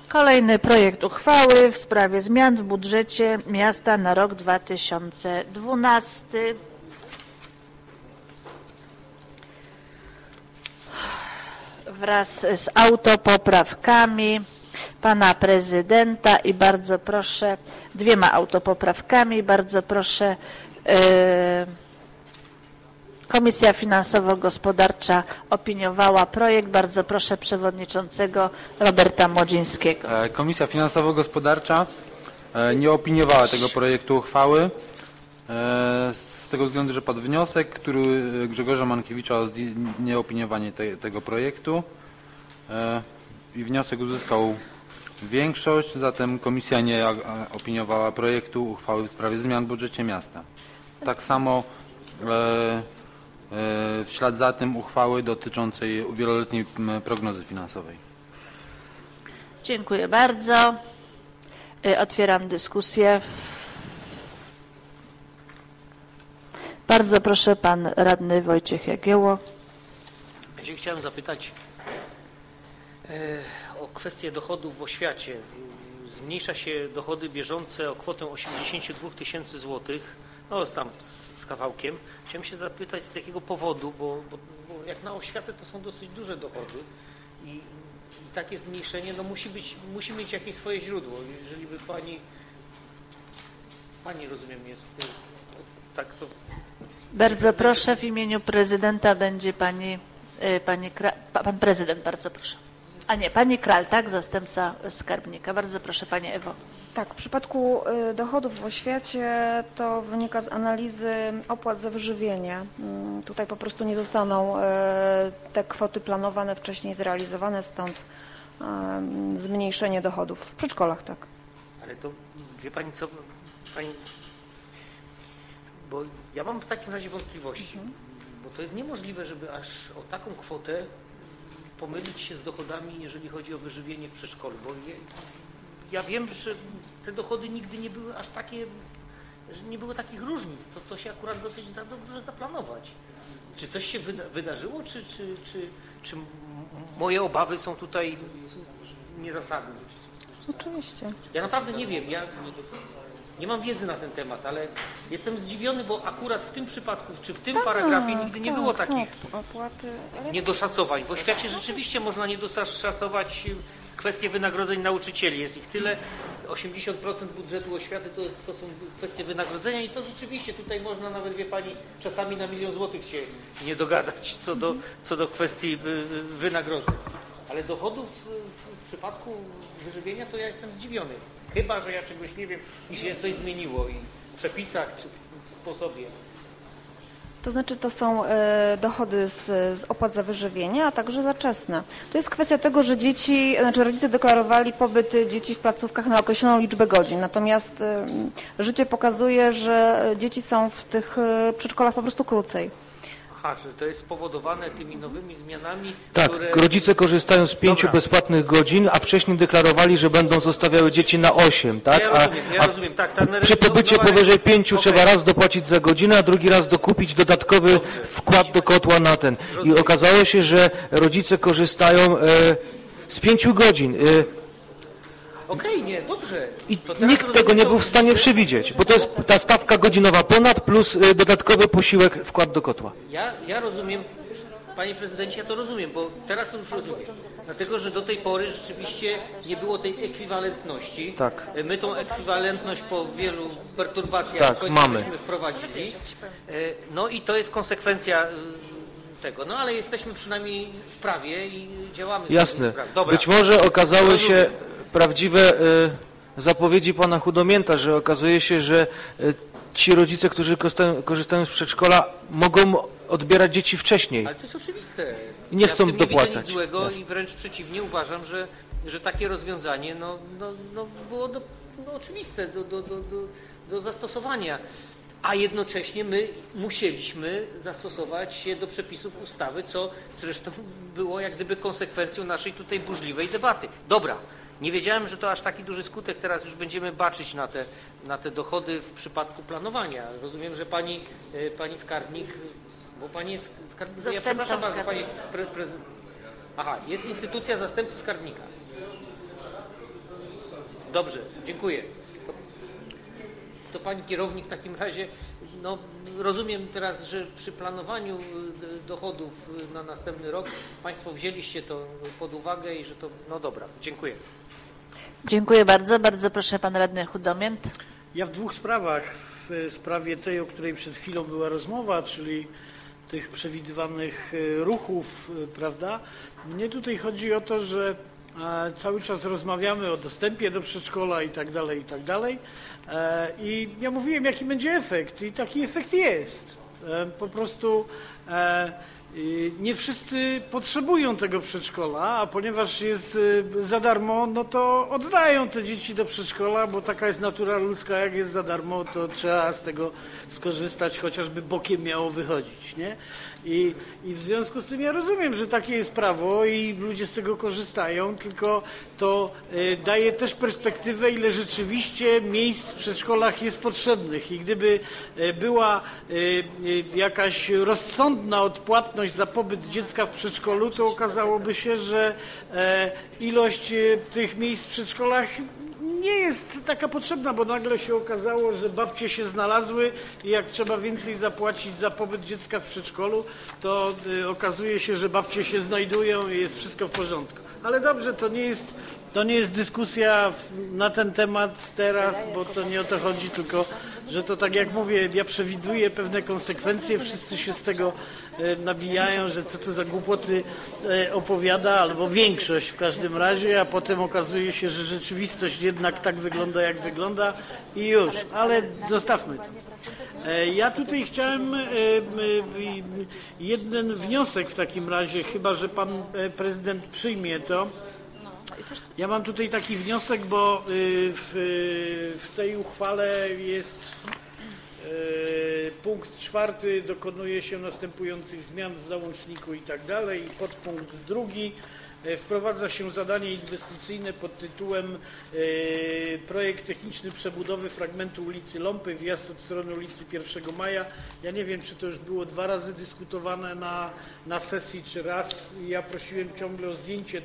Kolejny projekt uchwały w sprawie zmian w budżecie miasta na rok 2012. Wraz z autopoprawkami pana prezydenta i bardzo proszę, dwiema autopoprawkami, bardzo proszę, Komisja Finansowo-Gospodarcza opiniowała projekt. Bardzo proszę przewodniczącego Roberta Młodzińskiego. Komisja Finansowo-Gospodarcza nie opiniowała tego projektu uchwały z tego względu, że padł wniosek, który Grzegorza Mankiewicza o nieopiniowanie tego projektu i wniosek uzyskał większość, zatem komisja nie opiniowała projektu uchwały w sprawie zmian w budżecie miasta. Tak samo w ślad za tym uchwały dotyczącej wieloletniej prognozy finansowej. Dziękuję bardzo. Otwieram dyskusję. Bardzo proszę, pan radny Wojciech Jagiełło. Ja chciałem zapytać o kwestię dochodów w oświacie. Zmniejsza się dochody bieżące o kwotę 82 tysięcy złotych, no tam z kawałkiem. Chciałem się zapytać, z jakiego powodu, bo jak na oświatę to są dosyć duże dochody i takie zmniejszenie no musi mieć jakieś swoje źródło. Jeżeli by pani rozumiem jest tak to... Bardzo proszę, w imieniu prezydenta będzie pan prezydent, bardzo proszę. A nie, pani Kral, tak? Zastępca skarbnika. Bardzo proszę, pani Ewo. Tak, w przypadku dochodów w oświacie to wynika z analizy opłat za wyżywienie. Tutaj po prostu nie zostaną te kwoty planowane wcześniej zrealizowane, stąd zmniejszenie dochodów w przedszkolach, tak. Ale to wie pani co, pani, bo ja mam w takim razie wątpliwości, bo to jest niemożliwe, żeby aż o taką kwotę pomylić się z dochodami, jeżeli chodzi o wyżywienie w przedszkolu, bo ja wiem, że te dochody nigdy nie były aż takie, że nie było takich różnic. To się akurat dosyć da dobrze zaplanować. Czy coś się wydarzyło, czy moje obawy są tutaj niezasadne? Oczywiście. Ja naprawdę nie wiem. Ja nie mam wiedzy na ten temat, ale jestem zdziwiony, bo akurat w tym przypadku, czy w tym paragrafie nigdy nie było takich niedoszacowań. W oświacie rzeczywiście można niedoszacować kwestie wynagrodzeń nauczycieli. Jest ich tyle, 80% budżetu oświaty to są kwestie wynagrodzenia i to rzeczywiście tutaj można nawet, wie pani, czasami na 1 000 000 złotych się nie dogadać co do kwestii wynagrodzeń. Ale dochodów w przypadku wyżywienia to ja jestem zdziwiony. Chyba że ja czegoś nie wiem i się coś zmieniło i w przepisach czy w sposobie. To znaczy to są dochody z opłat za wyżywienie, a także za czesne. To jest kwestia tego, że rodzice deklarowali pobyt dzieci w placówkach na określoną liczbę godzin. Natomiast życie pokazuje, że dzieci są w tych przedszkolach po prostu krócej. Aha, że to jest spowodowane tymi nowymi zmianami, tak, które... rodzice korzystają z 5 bezpłatnych godzin, a wcześniej deklarowali, że będą zostawiały dzieci na 8, tak? Ja rozumiem, tak. Przy pobycie powyżej 5 trzeba raz dopłacić za godzinę, a drugi raz dokupić dodatkowy wkład do kotła na ten. I okazało się, że rodzice korzystają z 5 godzin. Okej, nie, dobrze. I nikt tego nie był w stanie przewidzieć, bo to jest ta stawka godzinowa ponad plus dodatkowy posiłek, wkład do kotła. Ja rozumiem, panie prezydencie, ja to rozumiem, bo teraz już rozumiem. Dlatego, że do tej pory rzeczywiście nie było tej ekwiwalentności. Tak. My tą ekwiwalentność po wielu perturbacjach żeśmy wprowadzili. No i to jest konsekwencja tego. No ale jesteśmy przynajmniej w prawie i działamy. Jasne. Być może okazały się prawdziwe zapowiedzi pana Chudomięta, że okazuje się, że ci rodzice, którzy korzystają z przedszkola, mogą odbierać dzieci wcześniej. Ale to jest oczywiste. I nie chcą ja dopłacać. Nie widzę nic złego i wręcz przeciwnie uważam, że takie rozwiązanie było oczywiste do zastosowania. A jednocześnie my musieliśmy zastosować się do przepisów ustawy, co zresztą było jak gdyby konsekwencją naszej tutaj burzliwej debaty. Dobra. Nie wiedziałem, że to aż taki duży skutek. Teraz już będziemy baczyć na te dochody w przypadku planowania. Rozumiem, że pani skarbnik, bo pani jest skarbnik. Ja przepraszam bardzo, pani prezydent. Aha, jest instytucja zastępcy skarbnika. Dobrze, dziękuję. To pani kierownik w takim razie, no rozumiem teraz, że przy planowaniu dochodów na następny rok państwo wzięliście to pod uwagę i że to, no dobra, dziękuję. Dziękuję bardzo. Bardzo proszę pan radny Chudomięt. Ja w dwóch sprawach. W sprawie tej, o której przed chwilą była rozmowa, czyli tych przewidywanych ruchów, prawda? Mnie tutaj chodzi o to, że cały czas rozmawiamy o dostępie do przedszkola i tak dalej, i tak dalej. I ja mówiłem, jaki będzie efekt i taki efekt jest. Po prostu nie wszyscy potrzebują tego przedszkola, a ponieważ jest za darmo, no to oddają te dzieci do przedszkola, bo taka jest natura ludzka, jak jest za darmo, to trzeba z tego skorzystać, chociażby bokiem miało wychodzić, nie? I w związku z tym ja rozumiem, że takie jest prawo i ludzie z tego korzystają, tylko to daje też perspektywę, ile rzeczywiście miejsc w przedszkolach jest potrzebnych. I gdyby była jakaś rozsądna odpłatność za pobyt dziecka w przedszkolu, to okazałoby się, że ilość tych miejsc w przedszkolach nie jest taka potrzebna, bo nagle się okazało, że babcie się znalazły i jak trzeba więcej zapłacić za pobyt dziecka w przedszkolu, to okazuje się, że babcie się znajdują i jest wszystko w porządku. Ale dobrze, to nie jest dyskusja na ten temat teraz, bo to nie o to chodzi, tylko że to tak jak mówię, ja przewiduję pewne konsekwencje, wszyscy się z tego nabijają, że co tu za głupoty opowiada, albo większość w każdym razie, a potem okazuje się, że rzeczywistość jednak tak wygląda, jak wygląda i już. Ale zostawmy to. Ja tutaj chciałem jeden wniosek w takim razie, chyba że pan prezydent przyjmie to. Ja mam tutaj taki wniosek, bo w tej uchwale jest punkt 4, dokonuje się następujących zmian w załączniku i tak dalej. I podpunkt 2. Wprowadza się zadanie inwestycyjne pod tytułem projekt techniczny przebudowy fragmentu ulicy Ląpy, wjazd od strony ulicy 1 Maja. Ja nie wiem, czy to już było 2 razy dyskutowane na sesji, czy raz. Ja prosiłem ciągle o zdjęcie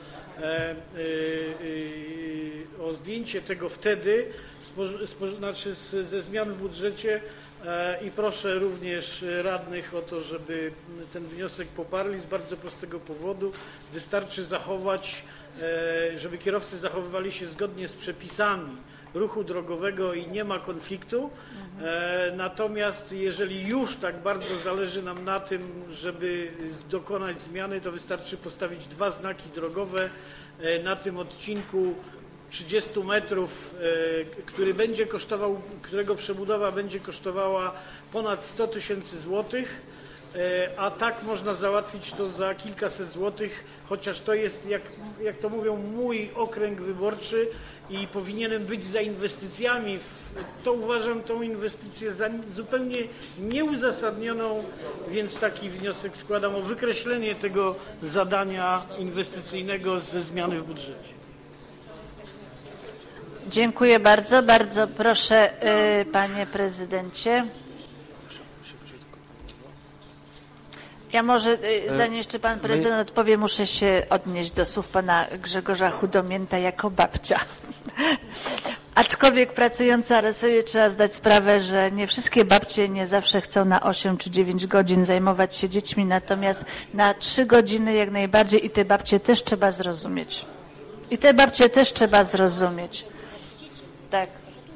tego wtedy, znaczy ze zmian w budżecie i proszę również radnych o to, żeby ten wniosek poparli z bardzo prostego powodu. Wystarczy zachować, żeby kierowcy zachowywali się zgodnie z przepisami ruchu drogowego i nie ma konfliktu. Natomiast jeżeli już tak bardzo zależy nam na tym, żeby dokonać zmiany, to wystarczy postawić 2 znaki drogowe na tym odcinku 30 metrów, którego przebudowa będzie kosztowała ponad 100 000 złotych, a tak można załatwić to za kilkaset złotych, chociaż to jest, jak to mówią, mój okręg wyborczy i powinienem być za inwestycjami. To uważam tą inwestycję za zupełnie nieuzasadnioną, więc taki wniosek składam o wykreślenie tego zadania inwestycyjnego ze zmiany w budżecie. Dziękuję bardzo. Bardzo proszę, panie prezydencie. Ja może, zanim jeszcze pan prezydent odpowie, muszę się odnieść do słów pana Grzegorza Chudomięta jako babcia. Aczkolwiek pracująca, ale sobie trzeba zdać sprawę, że nie wszystkie babcie nie zawsze chcą na 8 czy 9 godzin zajmować się dziećmi, natomiast na 3 godziny jak najbardziej i te babcie też trzeba zrozumieć. Tak.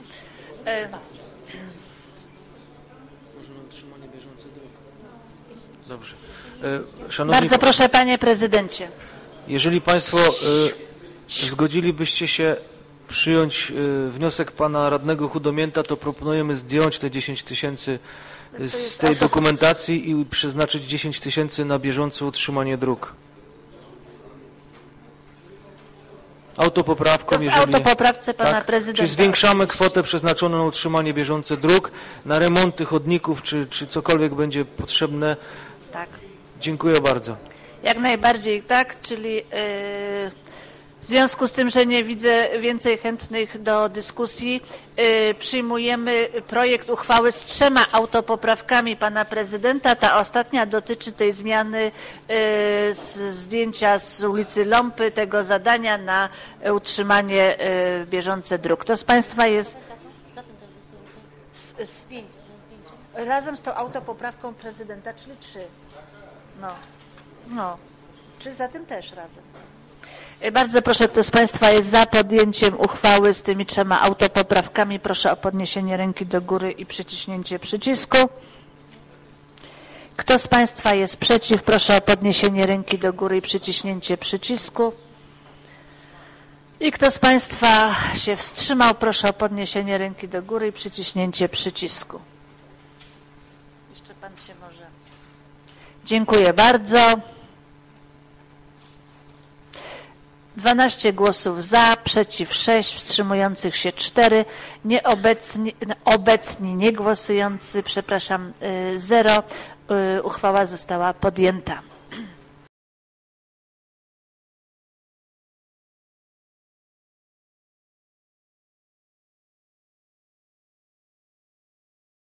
Może na utrzymanie bieżących dróg. Dobrze. Szanowni Bardzo proszę, panie prezydencie. Jeżeli państwo zgodzilibyście się przyjąć wniosek pana radnego Chudomięta, to proponujemy zdjąć te 10 000 z tej dokumentacji i przeznaczyć 10 000 na bieżące utrzymanie dróg. Autopoprawką, To w autopoprawce pana prezydenta. Czyli zwiększamy kwotę przeznaczoną na utrzymanie bieżące dróg, na remonty chodników, czy cokolwiek będzie potrzebne. Tak. Dziękuję bardzo. Jak najbardziej tak, czyli W związku z tym, że nie widzę więcej chętnych do dyskusji, przyjmujemy projekt uchwały z 3 autopoprawkami pana prezydenta. Ta ostatnia dotyczy tej zmiany zdjęcia z ulicy Ląpy, tego zadania na utrzymanie bieżące dróg. Kto z państwa jest razem z tą autopoprawką prezydenta, czyli 3. Czyli za tym też razem. Bardzo proszę, kto z państwa jest za podjęciem uchwały z tymi 3 autopoprawkami, proszę o podniesienie ręki do góry i przyciśnięcie przycisku. Kto z państwa jest przeciw, proszę o podniesienie ręki do góry i przyciśnięcie przycisku. I kto z państwa się wstrzymał, proszę o podniesienie ręki do góry i przyciśnięcie przycisku. Jeszcze pan się może... Dziękuję bardzo. 12 głosów za, przeciw 6, wstrzymujących się 4, obecni nie głosujący, 0. Uchwała została podjęta.